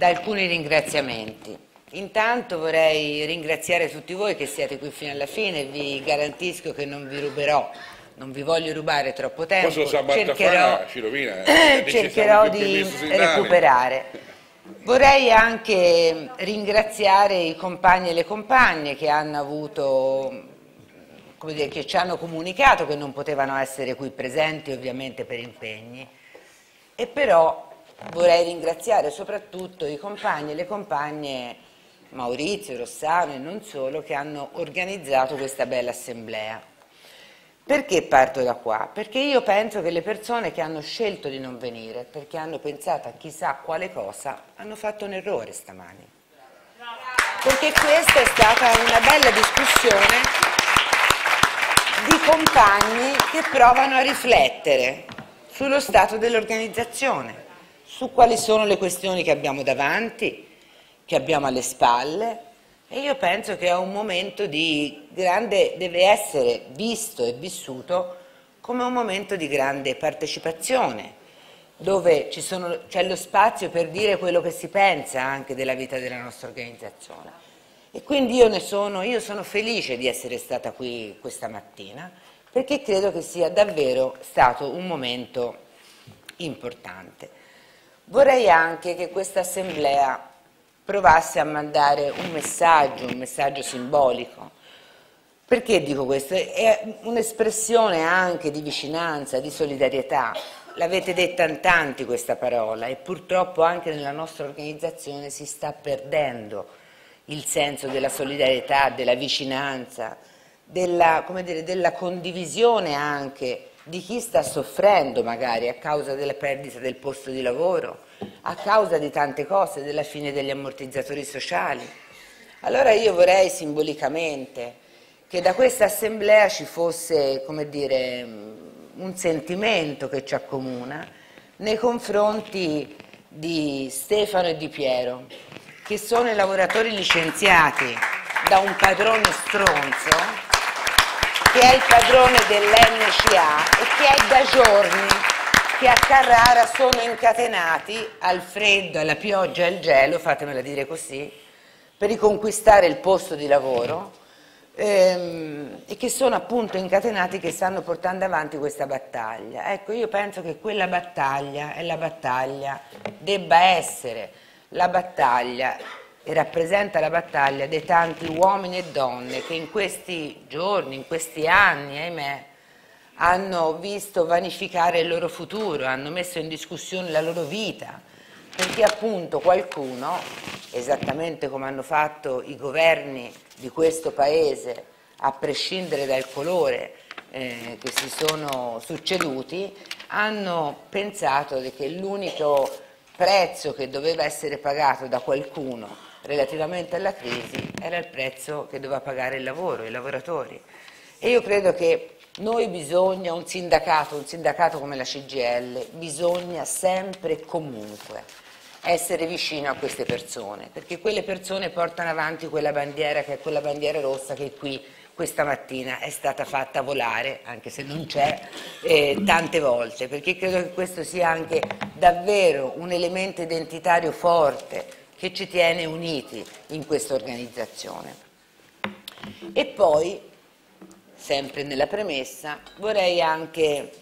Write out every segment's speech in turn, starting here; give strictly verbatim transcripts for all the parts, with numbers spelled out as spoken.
da alcuni ringraziamenti. Intanto vorrei ringraziare tutti voi che siete qui fino alla fine, vi garantisco che non vi ruberò, non vi voglio rubare troppo tempo, cercherò, ci rovina, eh, cercherò di recuperare. Vorrei anche ringraziare i compagni e le compagne che hanno avuto, come dire, che ci hanno comunicato che non potevano essere qui presenti ovviamente per impegni, e però vorrei ringraziare soprattutto i compagni e le compagne Maurizio, Rossano e non solo, che hanno organizzato questa bella assemblea. Perché parto da qua? Perché io penso che le persone che hanno scelto di non venire, perché hanno pensato a chissà quale cosa, hanno fatto un errore stamani. Perché questa è stata una bella discussione di compagni che provano a riflettere sullo stato dell'organizzazione, su quali sono le questioni che abbiamo davanti, che abbiamo alle spalle. E io penso che è un momento di grande, deve essere visto e vissuto come un momento di grande partecipazione, dove c'è lo spazio per dire quello che si pensa anche della vita della nostra organizzazione. E quindi io, ne sono, io sono felice di essere stata qui questa mattina, perché credo che sia davvero stato un momento importante. Vorrei anche che questa assemblea provasse a mandare un messaggio, un messaggio simbolico. Perché dico questo? È un'espressione anche di vicinanza, di solidarietà. L'avete detta in tanti questa parola e purtroppo anche nella nostra organizzazione si sta perdendo il senso della solidarietà, della vicinanza, della, come dire, della condivisione anche di chi sta soffrendo magari a causa della perdita del posto di lavoro, a causa di tante cose, della fine degli ammortizzatori sociali. Allora io vorrei simbolicamente che da questa assemblea ci fosse, come dire, un sentimento che ci accomuna nei confronti di Stefano e di Piero, che sono i lavoratori licenziati da un padrone stronzo, che è il padrone dell'N C A e che è da giorni che a Carrara sono incatenati al freddo, alla pioggia e al gelo, fatemela dire così, per riconquistare il posto di lavoro, ehm, e che sono appunto incatenati, che stanno portando avanti questa battaglia. Ecco, io penso che quella battaglia è la battaglia, debba essere la battaglia e rappresenta la battaglia dei tanti uomini e donne che in questi giorni, in questi anni, ahimè, hanno visto vanificare il loro futuro, hanno messo in discussione la loro vita, perché appunto qualcuno, esattamente come hanno fatto i governi di questo Paese, a prescindere dal colore eh, che si sono succeduti, hanno pensato che l'unico prezzo che doveva essere pagato da qualcuno relativamente alla crisi era il prezzo che doveva pagare il lavoro, i lavoratori. E io credo che noi bisogna, un sindacato, un sindacato come la C G I L, bisogna sempre e comunque essere vicino a queste persone, perché quelle persone portano avanti quella bandiera che è quella bandiera rossa che qui questa mattina è stata fatta volare, anche se non c'è, eh, tante volte, perché credo che questo sia anche davvero un elemento identitario forte che ci tiene uniti in questa organizzazione. E poi, sempre nella premessa, vorrei anche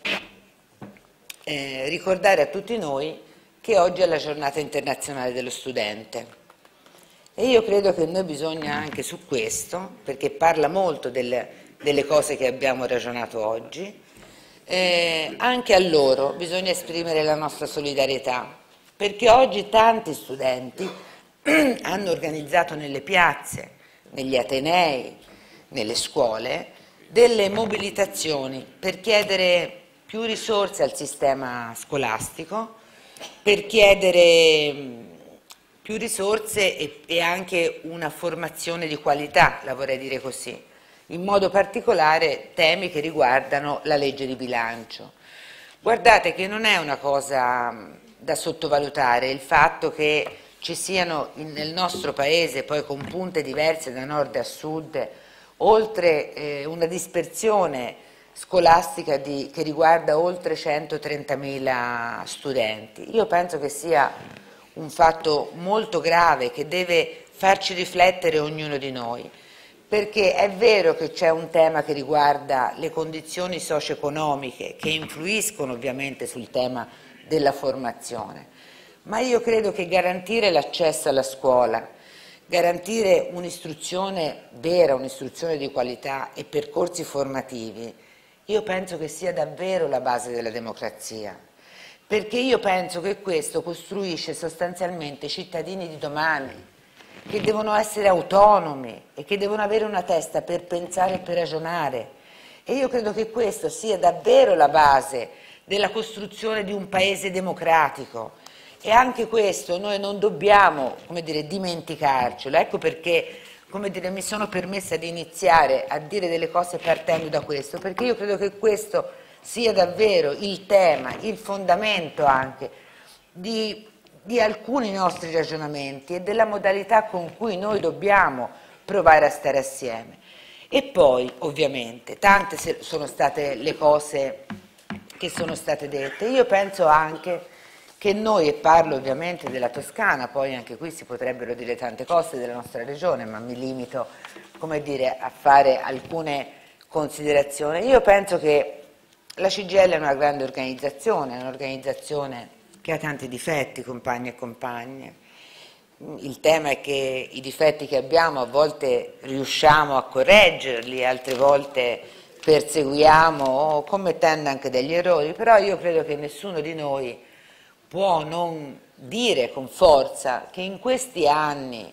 eh, ricordare a tutti noi che oggi è la giornata internazionale dello studente. E io credo che noi bisogna anche su questo, perché parla molto delle, delle cose che abbiamo ragionato oggi, eh, anche a loro bisogna esprimere la nostra solidarietà, perché oggi tanti studenti hanno organizzato nelle piazze, negli atenei, nelle scuole, delle mobilitazioni per chiedere più risorse al sistema scolastico, per chiedere più risorse e, e anche una formazione di qualità, la vorrei dire così, in modo particolare temi che riguardano la legge di bilancio. Guardate che non è una cosa da sottovalutare il fatto che ci siano in, nel nostro Paese, poi con punte diverse da nord a sud, oltre eh, una dispersione scolastica di, che riguarda oltre centotrentamila studenti. Io penso che sia un fatto molto grave che deve farci riflettere ognuno di noi, perché è vero che c'è un tema che riguarda le condizioni socio-economiche che influiscono ovviamente sul tema della formazione, ma io credo che garantire l'accesso alla scuola, garantire un'istruzione vera, un'istruzione di qualità e percorsi formativi, io penso che sia davvero la base della democrazia, perché io penso che questo costruisce sostanzialmente i cittadini di domani, che devono essere autonomi e che devono avere una testa per pensare e per ragionare. E io credo che questo sia davvero la base della costruzione di un paese democratico. E anche questo noi non dobbiamo, come dire, dimenticarcelo. Ecco perché, come dire, mi sono permessa di iniziare a dire delle cose partendo da questo, perché io credo che questo sia davvero il tema, il fondamento anche di di alcuni nostri ragionamenti e della modalità con cui noi dobbiamo provare a stare assieme. E poi, ovviamente, tante sono state le cose che sono state dette. Io penso anche che noi, e parlo ovviamente della Toscana, poi anche qui si potrebbero dire tante cose della nostra regione, ma mi limito, come dire, a fare alcune considerazioni. Io penso che la C G I L è una grande organizzazione, è un'organizzazione che ha tanti difetti, compagni e compagne. Il tema è che i difetti che abbiamo a volte riusciamo a correggerli, altre volte perseguiamo commettendo anche degli errori, però io credo che nessuno di noi può non dire con forza che in questi anni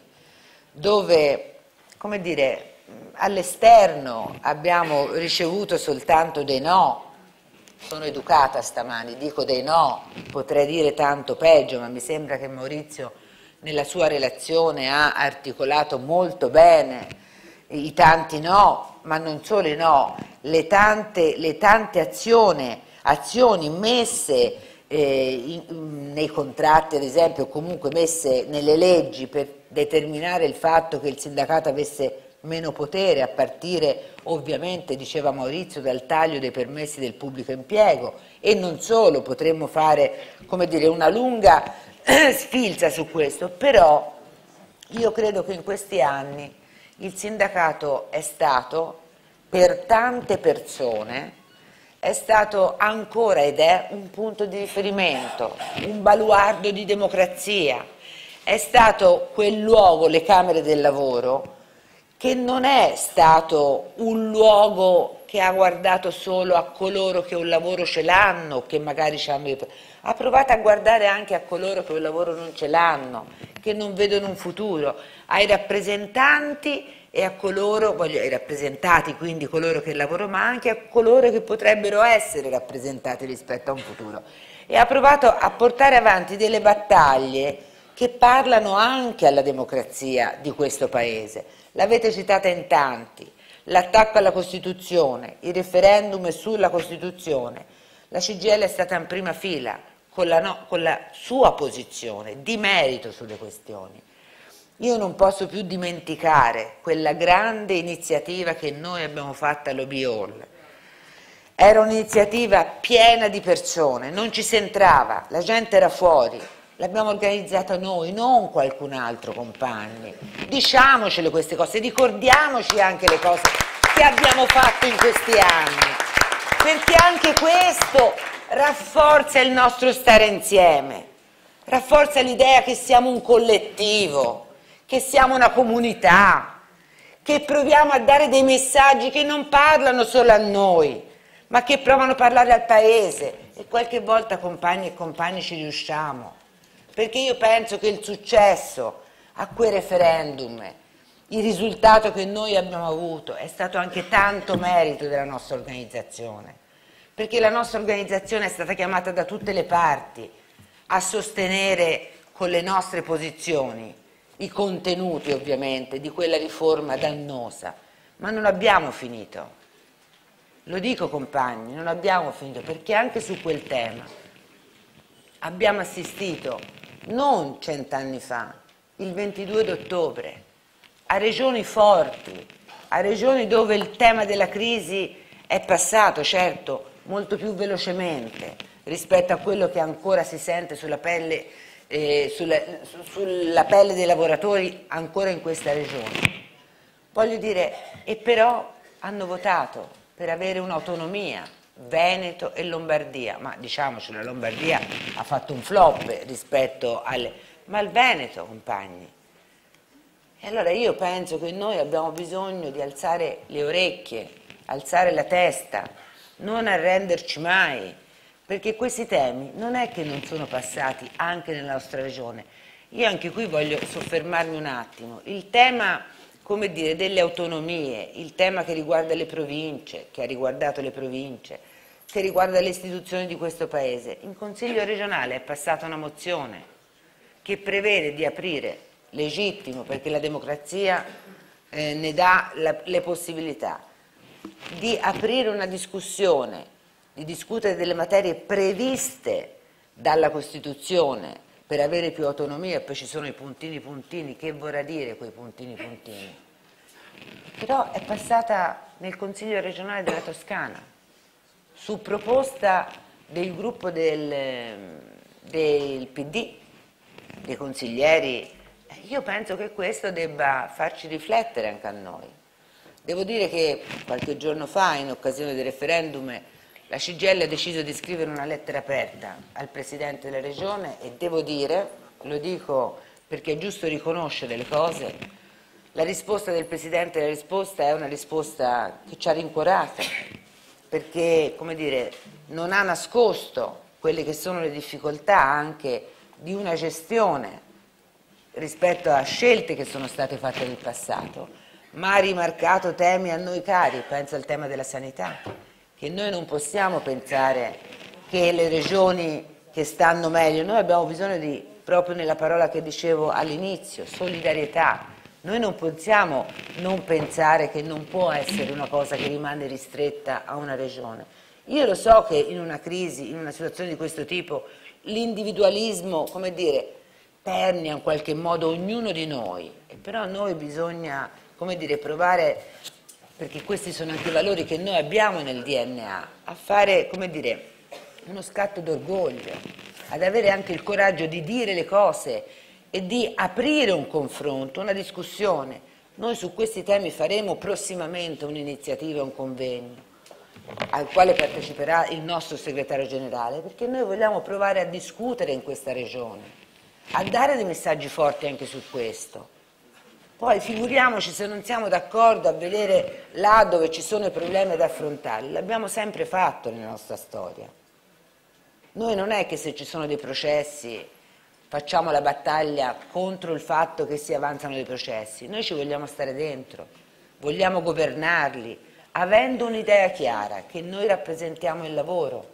dove, come dire, all'esterno abbiamo ricevuto soltanto dei no, sono educata stamani, dico dei no, potrei dire tanto peggio, ma mi sembra che Maurizio nella sua relazione ha articolato molto bene i tanti no, ma non solo i no, le tante, le tante azioni, azioni messe eh, in, nei contratti ad esempio, o comunque messe nelle leggi per determinare il fatto che il sindacato avesse meno potere, a partire ovviamente, diceva Maurizio, dal taglio dei permessi del pubblico impiego, e non solo, potremmo fare, come dire, una lunga sfilza su questo, però io credo che in questi anni il sindacato è stato, per tante persone, è stato ancora ed è un punto di riferimento, un baluardo di democrazia, è stato quel luogo, le Camere del Lavoro, che non è stato un luogo che ha guardato solo a coloro che un lavoro ce l'hanno, che magari ci hanno... ha provato a guardare anche a coloro che un lavoro non ce l'hanno, che non vedono un futuro, ai rappresentanti e a coloro, voglio, ai rappresentati, quindi coloro che lavorano, ma anche a coloro che potrebbero essere rappresentati rispetto a un futuro. E ha provato a portare avanti delle battaglie che parlano anche alla democrazia di questo Paese. L'avete citata in tanti, l'attacco alla Costituzione, il referendum sulla Costituzione. La C G I L è stata in prima fila con la, no, con la sua posizione di merito sulle questioni. Io non posso più dimenticare quella grande iniziativa che noi abbiamo fatto all'O B Hall. Era un'iniziativa piena di persone, non ci si entrava, la gente era fuori. L'abbiamo organizzata noi, non qualcun altro, compagni. Diciamocele queste cose, ricordiamoci anche le cose che abbiamo fatto in questi anni, perché anche questo rafforza il nostro stare insieme, rafforza l'idea che siamo un collettivo, che siamo una comunità, che proviamo a dare dei messaggi che non parlano solo a noi, ma che provano a parlare al Paese. E qualche volta, compagni e compagni, ci riusciamo. Perché io penso che il successo a quel referendum, il risultato che noi abbiamo avuto, è stato anche tanto merito della nostra organizzazione, perché la nostra organizzazione è stata chiamata da tutte le parti a sostenere con le nostre posizioni i contenuti ovviamente di quella riforma dannosa, ma non abbiamo finito. Lo dico, compagni, non abbiamo finito, perché anche su quel tema abbiamo assistito non cent'anni fa, il ventidue d'ottobre, a regioni forti, a regioni dove il tema della crisi è passato, certo, molto più velocemente rispetto a quello che ancora si sente sulla pelle eh, sulla, su, sulla pelle dei lavoratori ancora in questa regione. Voglio dire, e però hanno votato per avere un'autonomia, Veneto e Lombardia, ma diciamoci, la Lombardia ha fatto un flop rispetto alle... ma il Veneto, compagni. E allora io penso che noi abbiamo bisogno di alzare le orecchie, alzare la testa, non arrenderci mai, perché questi temi non è che non sono passati anche nella nostra regione. Io anche qui voglio soffermarmi un attimo. Il tema, come dire, delle autonomie, il tema che riguarda le province, che ha riguardato le province, che riguarda le istituzioni di questo Paese. In Consiglio regionale è passata una mozione che prevede di aprire, legittimo perché la democrazia eh, ne dà la, le possibilità, di aprire una discussione, di discutere delle materie previste dalla Costituzione per avere più autonomia, e poi ci sono i puntini puntini, che vorrà dire quei puntini puntini? Però è passata nel Consiglio regionale della Toscana, su proposta del gruppo del, del P D, dei consiglieri. Io penso che questo debba farci riflettere anche a noi. Devo dire che qualche giorno fa, in occasione del referendum, la C G I L ha deciso di scrivere una lettera aperta al Presidente della Regione e devo dire, lo dico perché è giusto riconoscere le cose, la risposta del Presidente della risposta è una risposta che ci ha rincuorato, perché, come dire, non ha nascosto quelle che sono le difficoltà anche di una gestione rispetto a scelte che sono state fatte nel passato, ma ha rimarcato temi a noi cari, penso al tema della sanità, che noi non possiamo pensare che le regioni che stanno meglio, noi abbiamo bisogno di, proprio nella parola che dicevo all'inizio, solidarietà. Noi non possiamo non pensare che non può essere una cosa che rimane ristretta a una regione. Io lo so che in una crisi, in una situazione di questo tipo, l'individualismo, come dire, permea in qualche modo ognuno di noi, e però a noi bisogna, come dire, provare, perché questi sono anche i valori che noi abbiamo nel D N A, a fare, come dire, uno scatto d'orgoglio, ad avere anche il coraggio di dire le cose e di aprire un confronto, una discussione. Noi su questi temi faremo prossimamente un'iniziativa, un convegno, al quale parteciperà il nostro segretario generale, perché noi vogliamo provare a discutere in questa regione, a dare dei messaggi forti anche su questo. Poi figuriamoci se non siamo d'accordo a vedere là dove ci sono i problemi da affrontare, l'abbiamo sempre fatto nella nostra storia. Noi non è che se ci sono dei processi facciamo la battaglia contro il fatto che si avanzano dei processi, noi ci vogliamo stare dentro, vogliamo governarli, avendo un'idea chiara che noi rappresentiamo il lavoro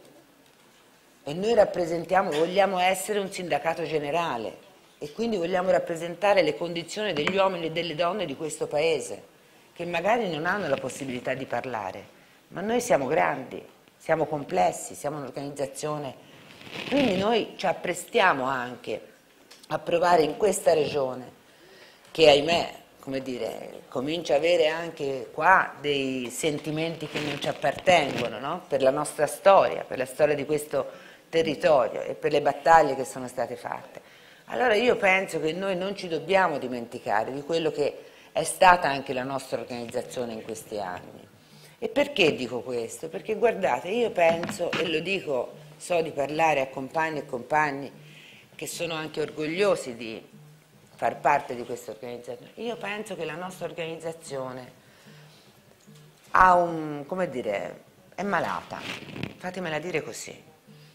e noi rappresentiamo, vogliamo essere un sindacato generale e quindi vogliamo rappresentare le condizioni degli uomini e delle donne di questo Paese che magari non hanno la possibilità di parlare, ma noi siamo grandi, siamo complessi, siamo un'organizzazione, quindi noi ci apprestiamo anche a provare in questa regione che ahimè, come dire, comincia a avere anche qua dei sentimenti che non ci appartengono, no? Per la nostra storia, per la storia di questo territorio e per le battaglie che sono state fatte. Allora io penso che noi non ci dobbiamo dimenticare di quello che è stata anche la nostra organizzazione in questi anni. E perché dico questo? Perché guardate, io penso, e lo dico, so di parlare a compagni e compagni che sono anche orgogliosi di far parte di questa organizzazione, io penso che la nostra organizzazione ha un, come dire, è malata, fatemela dire così.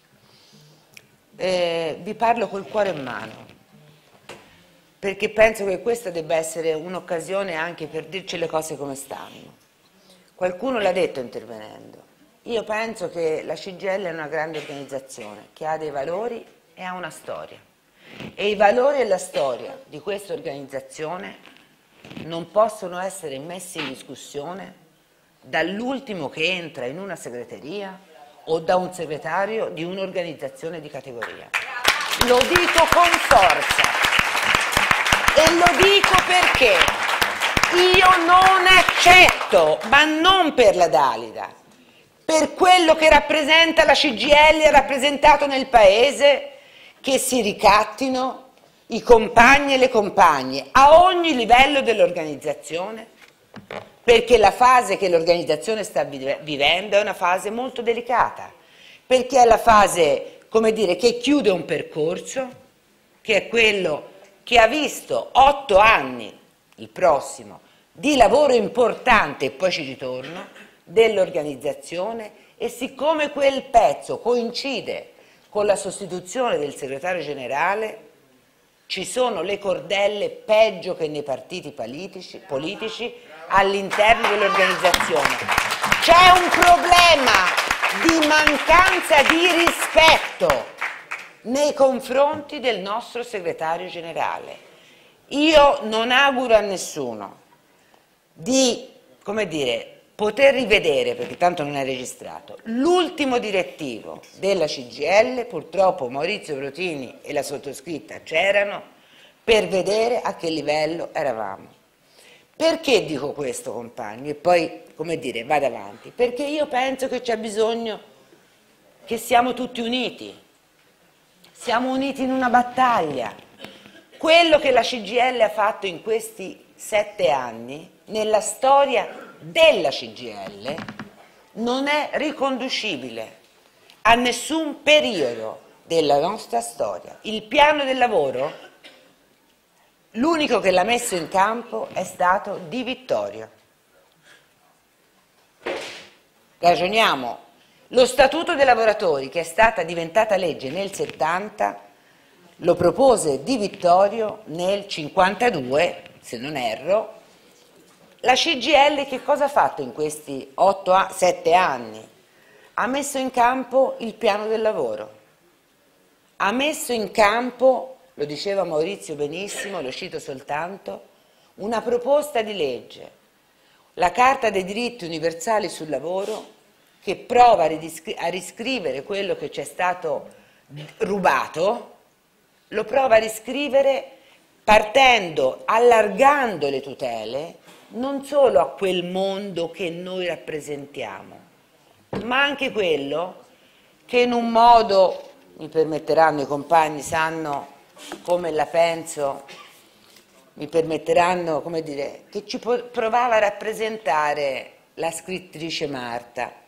Eh, vi parlo col cuore in mano, perché penso che questa debba essere un'occasione anche per dirci le cose come stanno. Qualcuno l'ha detto intervenendo. Io penso che la C G I L è una grande organizzazione che ha dei valori e ha una storia. E i valori e la storia di questa organizzazione non possono essere messi in discussione dall'ultimo che entra in una segreteria o da un segretario di un'organizzazione di categoria. Lo dico con forza e lo dico perché io non accetto, ma non per la Dalida, per quello che rappresenta la C G I L e ha rappresentato nel Paese, che si ricattino i compagni e le compagne a ogni livello dell'organizzazione, perché la fase che l'organizzazione sta vivendo è una fase molto delicata, perché è la fase, come dire, che chiude un percorso, che è quello che ha visto otto anni, il prossimo, di lavoro importante, e poi ci ritorno, dell'organizzazione, e siccome quel pezzo coincide con la sostituzione del segretario generale, ci sono le cordelle peggio che nei partiti politici, politici all'interno dell'organizzazione. C'è un problema di mancanza di rispetto nei confronti del nostro segretario generale. Io non auguro a nessuno di, come dire, poter rivedere, perché tanto non è registrato, l'ultimo direttivo della C G I L. Purtroppo Maurizio Brotini e la sottoscritta c'erano per vedere a che livello eravamo. Perché dico questo, compagni? E poi, come dire, vado avanti. Perché io penso che c'è bisogno che siamo tutti uniti. Siamo uniti in una battaglia. Quello che la C G I L ha fatto in questi sette anni, nella storia della C G I L, non è riconducibile a nessun periodo della nostra storia. Il piano del lavoro, l'unico che l'ha messo in campo è stato Di Vittorio. Ragioniamo. Lo Statuto dei lavoratori, che è stata diventata legge nel settanta, lo propose Di Vittorio nel cinquantadue, se non erro. La C G I L che cosa ha fatto in questi sette anni? Ha messo in campo il piano del lavoro, ha messo in campo, lo diceva Maurizio benissimo, lo cito soltanto, una proposta di legge, la Carta dei diritti universali sul lavoro, che prova a riscrivere quello che ci è stato rubato, lo prova a riscrivere partendo, allargando le tutele, non solo a quel mondo che noi rappresentiamo, ma anche quello che in un modo, mi permetteranno i compagni, sanno come la penso, mi permetteranno, come dire, che ci provava a rappresentare la scrittrice Marta.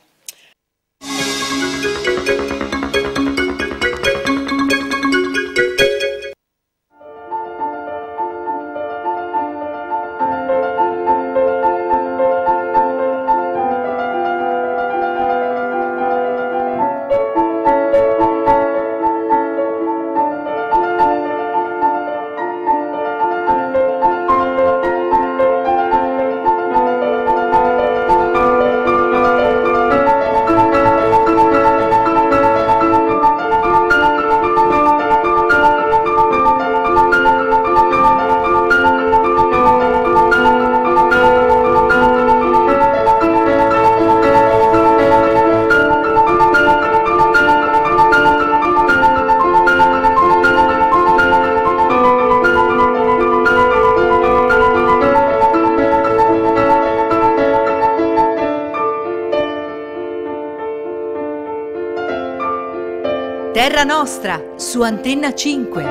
Terra Nostra, su Antenna cinque.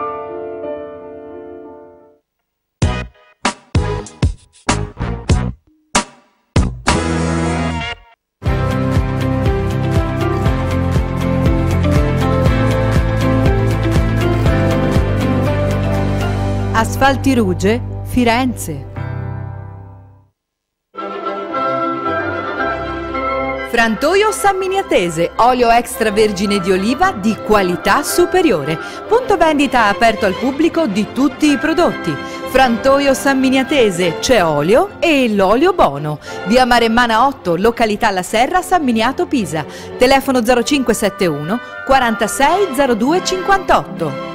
Asfalti Ruge, Firenze. Frantoio San Miniatese, olio extravergine di oliva di qualità superiore. Punto vendita aperto al pubblico di tutti i prodotti. Frantoio San Miniatese, c'è olio e l'olio buono. Via Maremmana otto, località La Serra, San Miniato, Pisa. Telefono zero cinque sette uno quarantasei zero due cinquantotto.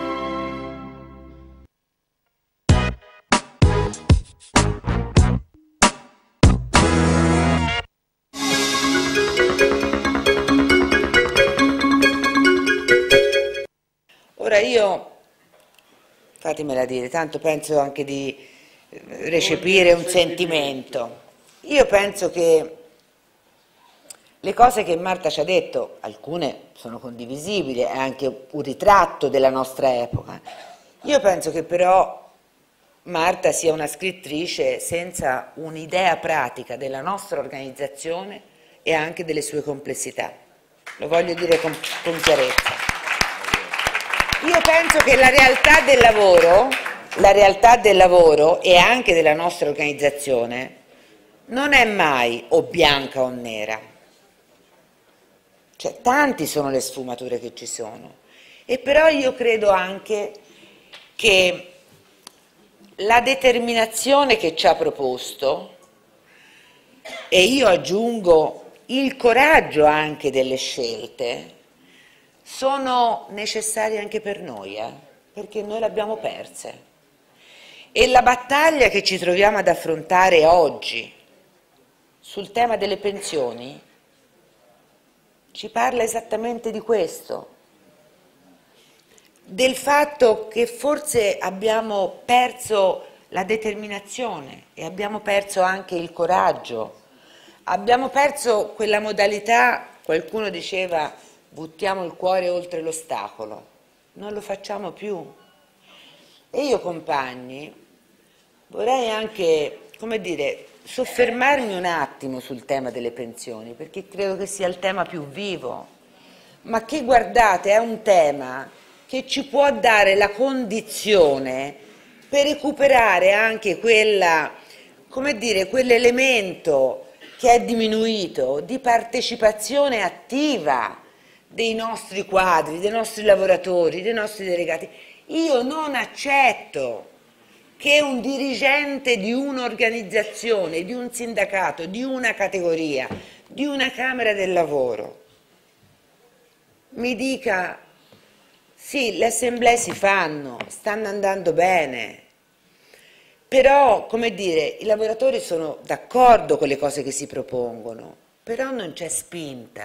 Ora io, fatemela dire, tanto penso anche di recepire un sentimento. Io penso che Le cose che Marta ci ha detto, alcune sono condivisibili, è anche un ritratto della nostra epoca. Io penso che però Marta sia una scrittrice senza un'idea pratica della nostra organizzazione e anche delle sue complessità. Lo voglio dire con, con chiarezza. Io penso che la realtà del lavoro, la realtà del lavoro e anche della nostra organizzazione non è mai o bianca o nera. Cioè, tanti sono le sfumature che ci sono. E però io credo anche che la determinazione che ci ha proposto, e io aggiungo il coraggio anche delle scelte, sono necessarie anche per noi, eh? Perché noi le abbiamo perse. E la battaglia che ci troviamo ad affrontare oggi sul tema delle pensioni ci parla esattamente di questo, del fatto che forse abbiamo perso la determinazione e abbiamo perso anche il coraggio, abbiamo perso quella modalità, qualcuno diceva buttiamo il cuore oltre l'ostacolo, non lo facciamo più. E io, compagni, vorrei anche, come dire, soffermarmi un attimo sul tema delle pensioni, perché credo che sia il tema più vivo, ma che, guardate, è un tema che ci può dare la condizione per recuperare anche quella, come dire, quell'elemento che è diminuito di partecipazione attiva dei nostri quadri, dei nostri lavoratori, dei nostri delegati. Io non accetto che un dirigente di un'organizzazione, di un sindacato, di una categoria, di una Camera del Lavoro mi dica sì, le assemblee si fanno, stanno andando bene, però, come dire, i lavoratori sono d'accordo con le cose che si propongono, però non c'è spinta.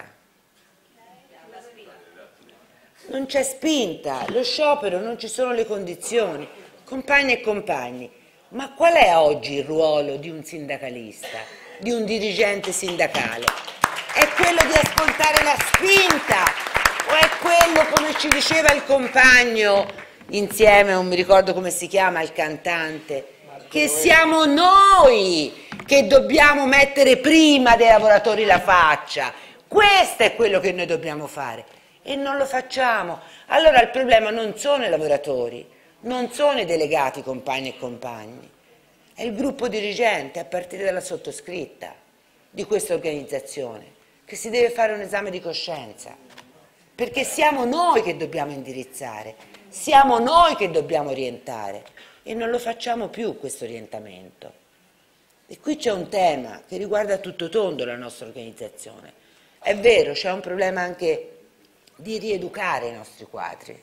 Non c'è spinta, lo sciopero, non ci sono le condizioni. Compagni e compagni, ma qual è oggi il ruolo di un sindacalista, di un dirigente sindacale? È quello di ascoltare la spinta o è quello, come ci diceva il compagno, insieme, non mi ricordo come si chiama, il cantante, che siamo noi che dobbiamo mettere prima dei lavoratori la faccia? Questo è quello che noi dobbiamo fare e non lo facciamo. Allora il problema non sono i lavoratori, non sono i delegati, compagni e compagni, è il gruppo dirigente, a partire dalla sottoscritta di questa organizzazione, che si deve fare un esame di coscienza, perché siamo noi che dobbiamo indirizzare, siamo noi che dobbiamo orientare e non lo facciamo più questo orientamento. E qui c'è un tema che riguarda tutto tondo la nostra organizzazione. È vero, c'è un problema anche di rieducare i nostri quadri,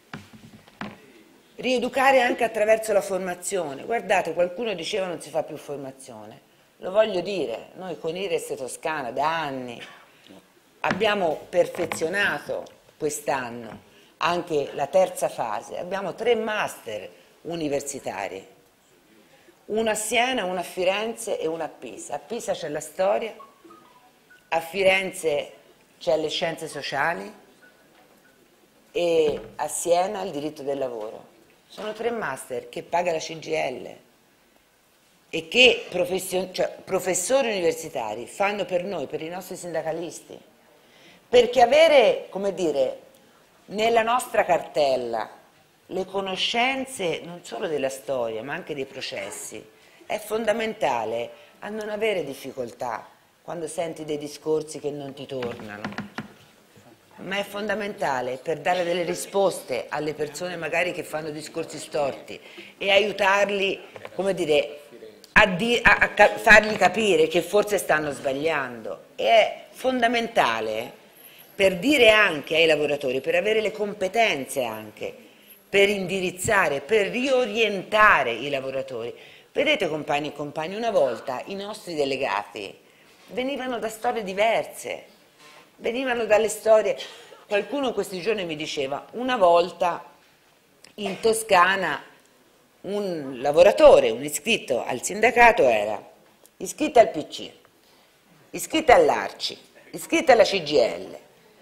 rieducare anche attraverso la formazione. Guardate, qualcuno diceva non si fa più formazione, lo voglio dire, noi con I R E S Toscana da anni abbiamo perfezionato quest'anno anche la terza fase, abbiamo tre master universitari, uno a Siena, uno a Firenze e uno a Pisa. A Pisa c'è la storia, a Firenze c'è le scienze sociali e a Siena il diritto del lavoro. Sono tre master che paga la C G I L e che cioè, professori universitari fanno per noi, per i nostri sindacalisti, perché avere, come dire, nella nostra cartella le conoscenze non solo della storia ma anche dei processi è fondamentale a non avere difficoltà quando senti dei discorsi che non ti tornano, ma è fondamentale per dare delle risposte alle persone magari che fanno discorsi storti e aiutarli, come dire, a, di, a, a fargli capire che forse stanno sbagliando. E è fondamentale per dire anche ai lavoratori, per avere le competenze anche, per indirizzare, per riorientare i lavoratori. Vedete, compagni e compagni, una volta i nostri delegati venivano da storie diverse, venivano dalle storie. Qualcuno in questi giorni mi diceva, una volta in Toscana un lavoratore, un iscritto al sindacato era iscritto al P C, iscritto all'Arci, iscritte alla C G I L,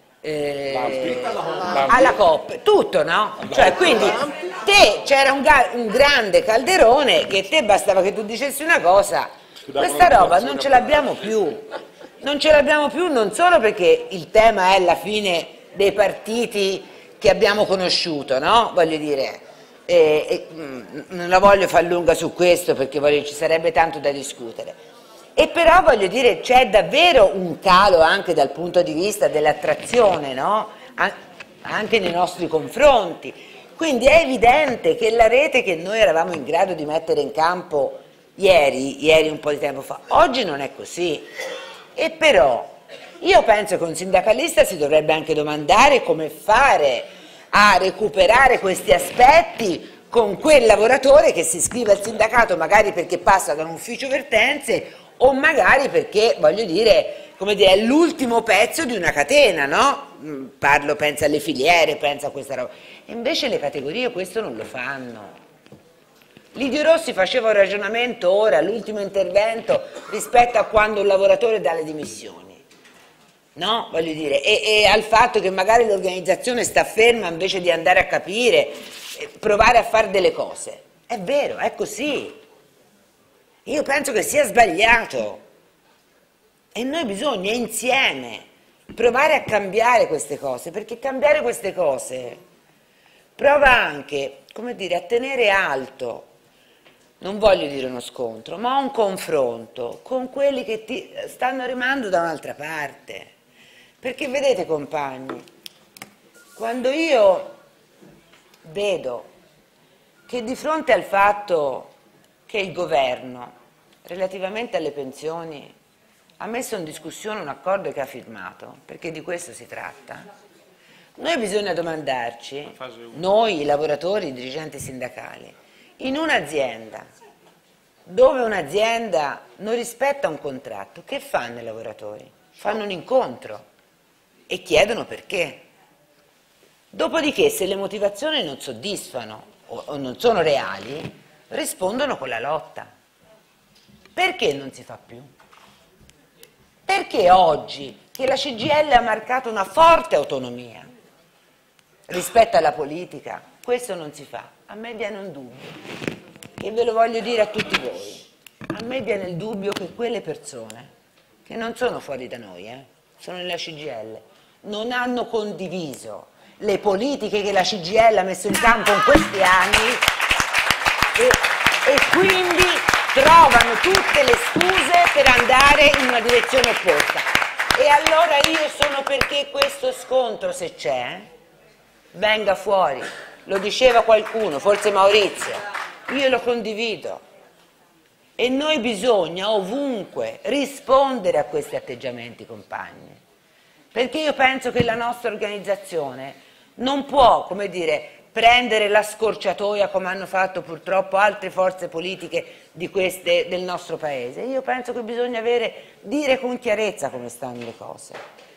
eh, alla Coop, tutto, no? Cioè, quindi te c'era un, un grande calderone che te bastava che tu dicessi una cosa, questa roba non ce l'abbiamo più, non ce l'abbiamo più non solo perché il tema è la fine dei partiti che abbiamo conosciuto, no? Voglio dire, eh, eh, non la voglio far lunga su questo perché voglio, ci sarebbe tanto da discutere. E però voglio dire c'è davvero un calo anche dal punto di vista dell'attrazione, no? Anche nei nostri confronti, quindi è evidente che la rete che noi eravamo in grado di mettere in campo ieri, ieri un po' di tempo fa, oggi non è così. E però io penso che un sindacalista si dovrebbe anche domandare come fare a recuperare questi aspetti con quel lavoratore che si iscrive al sindacato magari perché passa da un ufficio vertenze o magari perché, voglio dire, come dire, è l'ultimo pezzo di una catena, no? Parlo, pensa alle filiere, pensa a questa roba. E invece le categorie questo non lo fanno. Lidio Rossi faceva un ragionamento ora, all'ultimo intervento, rispetto a quando un lavoratore dà le dimissioni, no? Voglio dire, e, e al fatto che magari l'organizzazione sta ferma invece di andare a capire, provare a fare delle cose. È vero, è così. Io penso che sia sbagliato e noi bisogna insieme provare a cambiare queste cose, perché cambiare queste cose prova anche, come dire, a tenere alto, non voglio dire uno scontro, ma un confronto con quelli che ti stanno remando da un'altra parte. Perché vedete compagni, quando io vedo che di fronte al fatto che il governo, relativamente alle pensioni, ha messo in discussione un accordo che ha firmato, perché di questo si tratta, noi bisogna domandarci, noi i lavoratori, i dirigenti sindacali, in un'azienda dove un'azienda non rispetta un contratto, che fanno i lavoratori? Fanno un incontro e chiedono perché. Dopodiché, se le motivazioni non soddisfano o, o non sono reali, rispondono con la lotta. Perché non si fa più? Perché oggi, che la C G I L ha marcato una forte autonomia rispetto alla politica, questo non si fa? A me viene un dubbio, e ve lo voglio dire a tutti voi. A me viene il dubbio che quelle persone, che non sono fuori da noi, eh, sono nella C G I L, non hanno condiviso le politiche che la C G I L ha messo in campo in questi anni e, e quindi trovano tutte le scuse per andare in una direzione opposta. E allora io sono perché questo scontro, se c'è, venga fuori. Lo diceva qualcuno, forse Maurizio, io lo condivido. E noi bisogna ovunque rispondere a questi atteggiamenti, compagni, perché io penso che la nostra organizzazione non può, come dire, prendere la scorciatoia come hanno fatto purtroppo altre forze politiche di queste, del nostro paese. Io penso che bisogna avere, dire con chiarezza come stanno le cose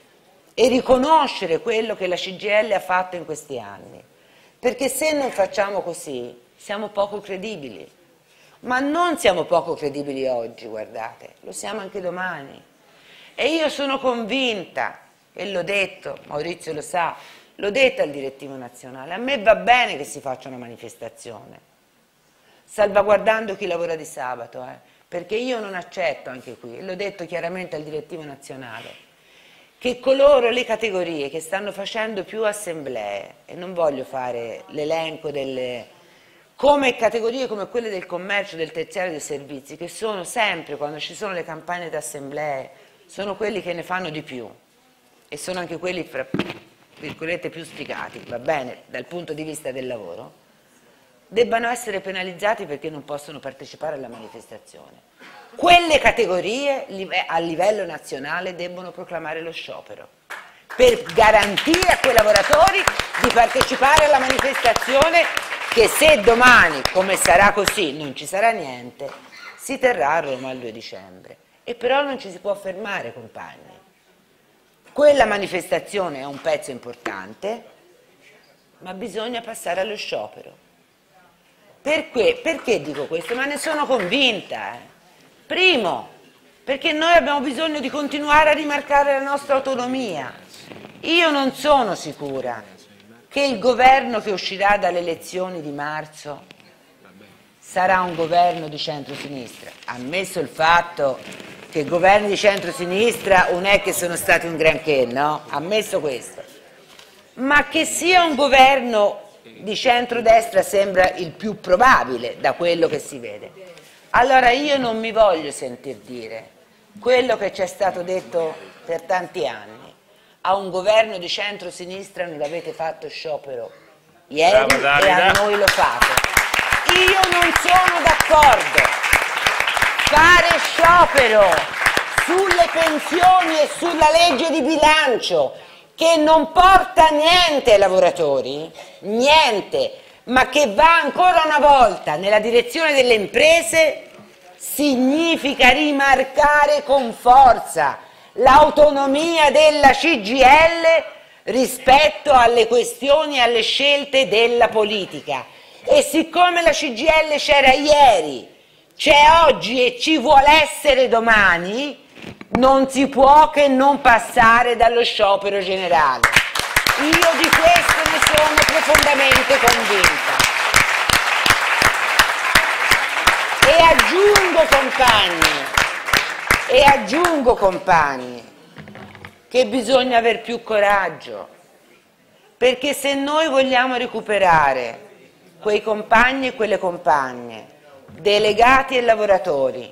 e riconoscere quello che la C G I L ha fatto in questi anni, perché se non facciamo così siamo poco credibili, ma non siamo poco credibili oggi, guardate, lo siamo anche domani. E io sono convinta, e l'ho detto, Maurizio lo sa, l'ho detto al direttivo nazionale, a me va bene che si faccia una manifestazione, salvaguardando chi lavora di sabato, eh, perché io non accetto anche qui, e l'ho detto chiaramente al direttivo nazionale, che coloro, le categorie che stanno facendo più assemblee, e non voglio fare l'elenco delle, come categorie come quelle del commercio, del terziario, dei servizi, che sono sempre, quando ci sono le campagne di assemblee, sono quelli che ne fanno di più, e sono anche quelli, fra virgolette, più sfigati, va bene, dal punto di vista del lavoro, debbano essere penalizzati perché non possono partecipare alla manifestazione. Quelle categorie a livello nazionale debbono proclamare lo sciopero per garantire a quei lavoratori di partecipare alla manifestazione che, se domani, come sarà così, non ci sarà niente, si terrà a Roma il due dicembre. E però non ci si può fermare, compagni. Quella manifestazione è un pezzo importante, ma bisogna passare allo sciopero. Perché, perché dico questo? Ma ne sono convinta. Eh. Primo, perché noi abbiamo bisogno di continuare a rimarcare la nostra autonomia. Io non sono sicura che il governo che uscirà dalle elezioni di marzo sarà un governo di centrosinistra, ammesso il fatto che i governi di centrosinistra non è che sono stati un granché, no? Ammesso questo. Ma che sia un governo di centrodestra sembra il più probabile da quello che si vede. Allora io non mi voglio sentir dire quello che ci è stato detto per tanti anni. A un governo di centrosinistra non avete fatto sciopero ieri e a noi lo fate. Io non sono d'accordo. Fare sciopero sulle pensioni e sulla legge di bilancio che non porta niente ai lavoratori, niente, ma che va ancora una volta nella direzione delle imprese, significa rimarcare con forza l'autonomia della C G I L rispetto alle questioni e alle scelte della politica. E siccome la C G I L c'era ieri, c'è oggi e ci vuole essere domani, non si può che non passare dallo sciopero generale. Io di questo ne sono profondamente convinta. E aggiungo, compagni, e aggiungo, compagni, che bisogna aver più coraggio, perché se noi vogliamo recuperare quei compagni e quelle compagne, delegati e lavoratori,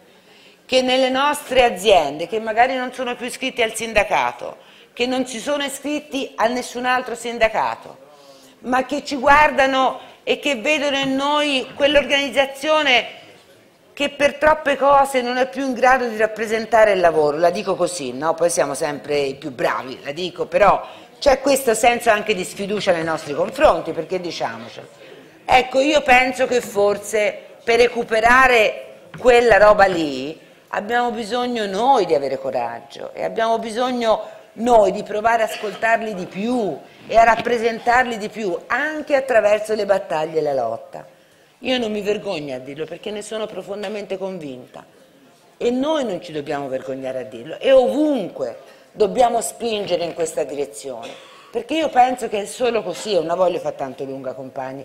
che nelle nostre aziende, che magari non sono più iscritti al sindacato, che non si sono iscritti a nessun altro sindacato, ma che ci guardano e che vedono in noi quell'organizzazione che per troppe cose non è più in grado di rappresentare il lavoro, la dico così, no? Poi siamo sempre i più bravi, la dico, però c'è questo senso anche di sfiducia nei nostri confronti, perché diciamocelo. Ecco, io penso che forse per recuperare quella roba lì abbiamo bisogno noi di avere coraggio e abbiamo bisogno noi di provare ad ascoltarli di più e a rappresentarli di più, anche attraverso le battaglie e la lotta. Io non mi vergogno a dirlo perché ne sono profondamente convinta e noi non ci dobbiamo vergognare a dirlo e ovunque dobbiamo spingere in questa direzione, perché io penso che è solo così, non la voglio fare tanto lunga, compagni,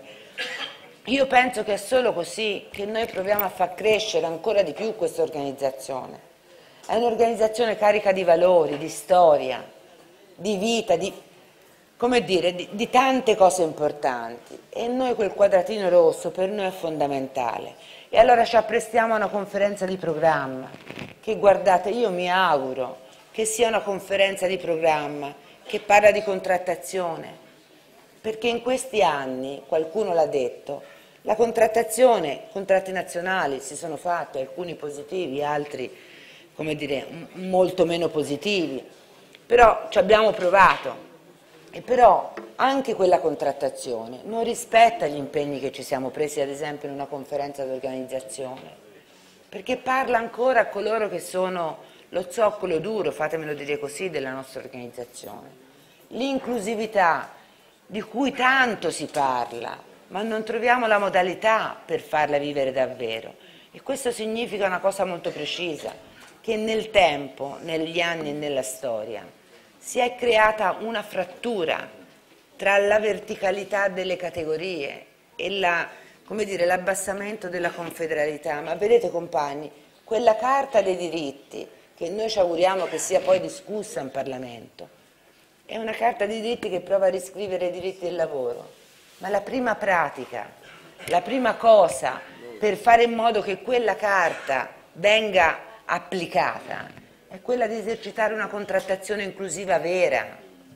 io penso che è solo così che noi proviamo a far crescere ancora di più questa organizzazione. È un'organizzazione carica di valori, di storia, di vita, di, come dire, di, di tante cose importanti e noi quel quadratino rosso per noi è fondamentale. E allora ci apprestiamo a una conferenza di programma che, guardate, io mi auguro che sia una conferenza di programma che parla di contrattazione, perché in questi anni, qualcuno l'ha detto, la contrattazione, contratti nazionali si sono fatti, alcuni positivi, altri, come dire, molto meno positivi, però ci abbiamo provato. E però anche quella contrattazione non rispetta gli impegni che ci siamo presi, ad esempio, in una conferenza d'organizzazione, perché parla ancora a coloro che sono lo zoccolo duro, fatemelo dire così, della nostra organizzazione. L'inclusività di cui tanto si parla, ma non troviamo la modalità per farla vivere davvero. E questo significa una cosa molto precisa, che nel tempo, negli anni e nella storia, si è creata una frattura tra la verticalità delle categorie e la, come dire, l'abbassamento della confederalità. Ma vedete, compagni, quella carta dei diritti, che noi ci auguriamo che sia poi discussa in Parlamento, è una carta dei diritti che prova a riscrivere i diritti del lavoro. Ma la prima pratica, la prima cosa per fare in modo che quella carta venga applicata è quella di esercitare una contrattazione inclusiva vera,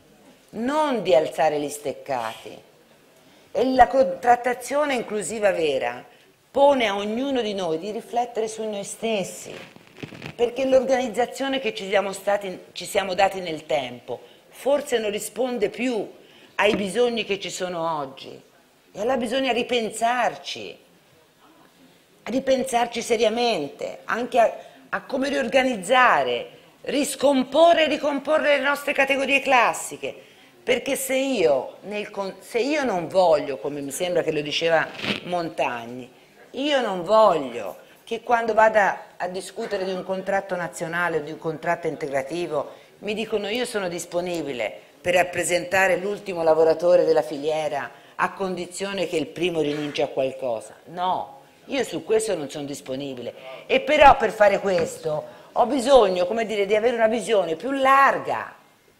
non di alzare gli steccati. E la contrattazione inclusiva vera pone a ognuno di noi di riflettere su noi stessi, perché l'organizzazione che ci siamo, stati, ci siamo dati nel tempo forse non risponde più ai bisogni che ci sono oggi e allora bisogna ripensarci, ripensarci seriamente, anche a, a come riorganizzare, riscomporre e ricomporre le nostre categorie classiche, perché se io, nel, se io non voglio, come mi sembra che lo diceva Montagni, io non voglio che quando vada a discutere di un contratto nazionale o di un contratto integrativo mi dicono io sono disponibile per rappresentare l'ultimo lavoratore della filiera a condizione che il primo rinunci a qualcosa. No, io su questo non sono disponibile. E però per fare questo ho bisogno, come dire, di avere una visione più larga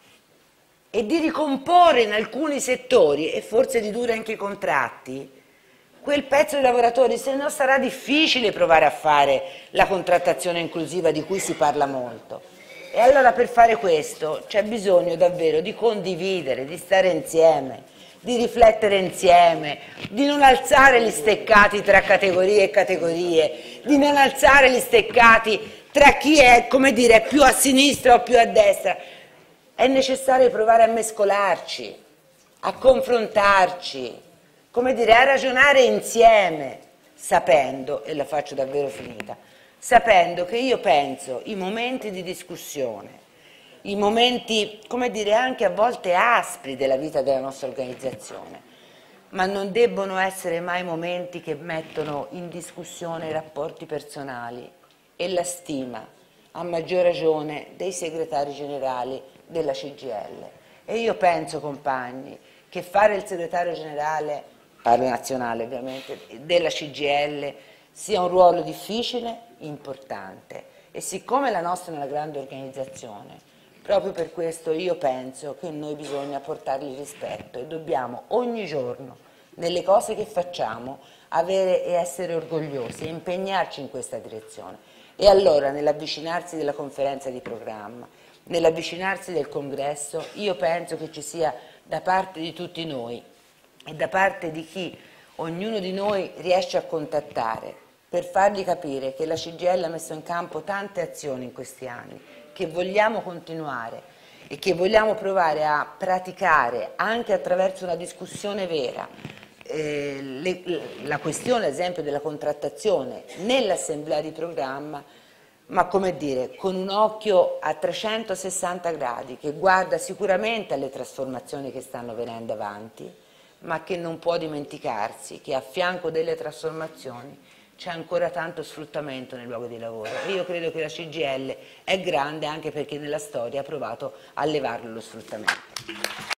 e di ricomporre in alcuni settori, e forse ridurre anche i contratti, quel pezzo di lavoratori, se no sarà difficile provare a fare la contrattazione inclusiva di cui si parla molto. E allora per fare questo c'è bisogno davvero di condividere, di stare insieme, di riflettere insieme, di non alzare gli steccati tra categorie e categorie, di non alzare gli steccati tra chi è, come dire, più a sinistra o più a destra. È necessario provare a mescolarci, a confrontarci, come dire, a ragionare insieme, sapendo, e la faccio davvero finita, sapendo che io penso i momenti di discussione, i momenti, come dire, anche a volte aspri della vita della nostra organizzazione, ma non debbono essere mai momenti che mettono in discussione i rapporti personali e la stima, a maggior ragione, dei segretari generali della C G I L. E io penso, compagni, che fare il segretario generale, parlo nazionale ovviamente, della C G I L sia un ruolo difficile, importante, e siccome la nostra è una grande organizzazione, proprio per questo io penso che noi bisogna portargli rispetto e dobbiamo ogni giorno, nelle cose che facciamo, avere e essere orgogliosi e impegnarci in questa direzione. E allora, nell'avvicinarsi della conferenza di programma, nell'avvicinarsi del congresso, io penso che ci sia da parte di tutti noi e da parte di chi ognuno di noi riesce a contattare per fargli capire che la C G I L ha messo in campo tante azioni in questi anni, che vogliamo continuare e che vogliamo provare a praticare anche attraverso una discussione vera, eh, le, la questione ad esempio della contrattazione nell'assemblea di programma, ma come dire, con un occhio a trecentosessanta gradi che guarda sicuramente alle trasformazioni che stanno venendo avanti, ma che non può dimenticarsi che a fianco delle trasformazioni c'è ancora tanto sfruttamento nel luogo di lavoro. E io credo che la C G I L è grande anche perché nella storia ha provato a levarlo lo sfruttamento.